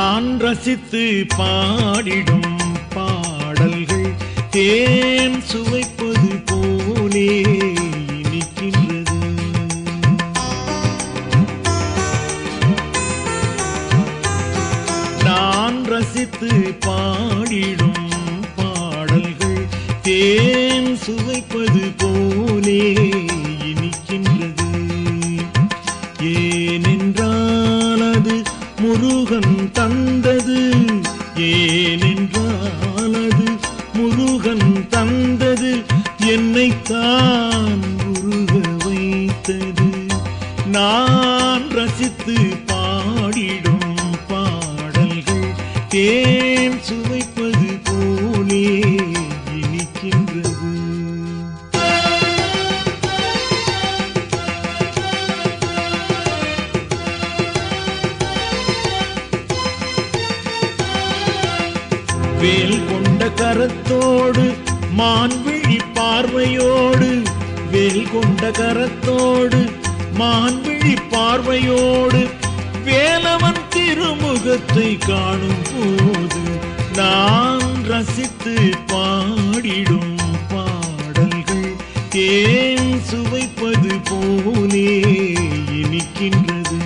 நான் ரசித்து பாடிடும் பாடல்கள் தேன் சுவைப்பது போலே இனிக்கின்றது. நான் ரசித்து பாடிடும் பாடல்கள் தேன் சுவைப்பது போலே இனிக்கின்றது. ஏனென்றால் அது முருகன் தந்தது, ஏனென்றால் அது முருகன் தந்தது, என்னைத்தான் உருக வைத்தது. நான் ரசித்து பாடிடும் பாடல்கள் தேன் சுவைப்பது போலே இனிக்கின்றது. வேல் கொண்ட கரத்தோடு மான்விழி பார்வையோடு, வேல் கொண்ட கரத்தோடு மான்விழி பார்வையோடு வேலவன் திருமுகத்தை காணும் போது நான் ரசித்து பாடிடும் பாடல்கள் தேன் சுவைப்பது போலே இனிக்கின்றது.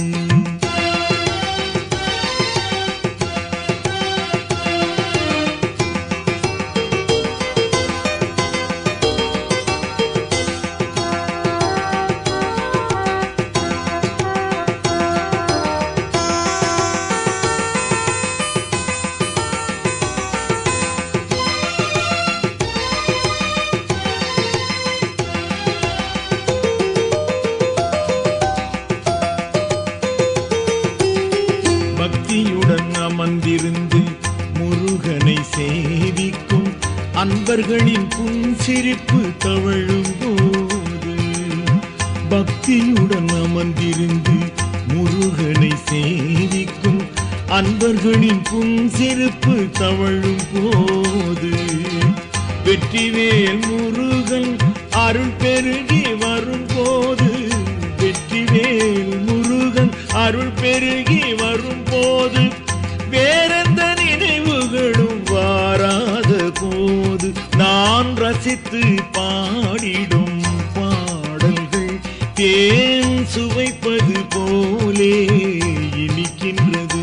பக்தியுடன் அமர்ந்திருந்து முருகனை சேவிக்கும் அன்பர்களின் புன்சிரிப்பு தவழும் போது, பக்தியுடன் அமர்ந்திருந்து முருகனை சேவிக்கும் அன்பர்களின் புன்சிரிப்பு தவழும் போது, வெற்றிவேல் முருகன் அருள் பெருகி வரும் போது, வெற்றிவேல் முருகன் அருள் பெருகி வரும் போது, வேறெந்த நினைவுகளும் வாராத போது நான் ரசித்து பாடிடும் பாடல்கள் தேன் சுவைப்பது போலே இனிக்கின்றது.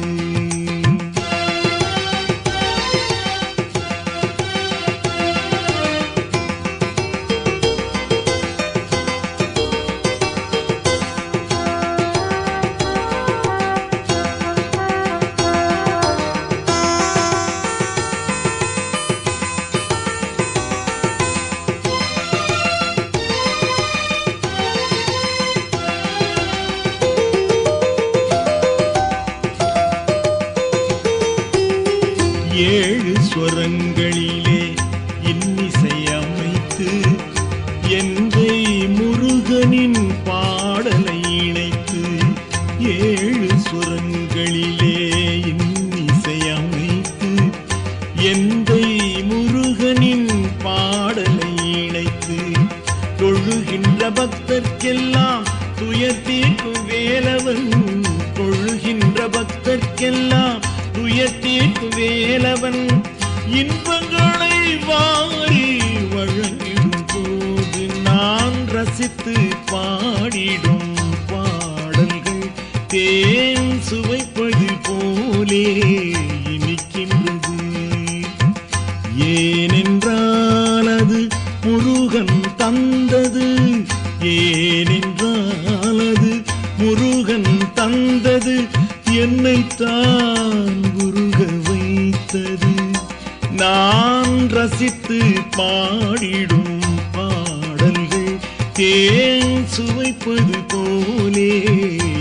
ஏழு ஸ்வரங்களிலே இன்னிசை அமைத்து எந்தை முருகனின் பாடலை இணைத்து, ஏழு ஸ்வரங்களிலே இன்னிசை அமைத்து எந்தை முருகனின் பாடலை இணைத்து, தொழுகின்ற பக்தர்க்கெல்லாம் துயர் தீர்க்கும் வேலவன், தொழுகின்ற பக்தர்க்கெல்லாம் துயர் தீர்க்கும் வேலவன், இன்பங்களை வாரி வழங்கிடும் போது நான் ரசித்து பாடிடும் பாடல்கள் தேன் சுவைப்பது போலே இனிக்கின்றது. ஏனென்றால் அது முருகன் தந்தது, ஏனென்றால் அது முருகன் தந்தது, என்னைத்தான் உருக வைத்தது. நான் ரசித்து பாடிடும் பாடல்கள் தேன் சுவைப்பது போலே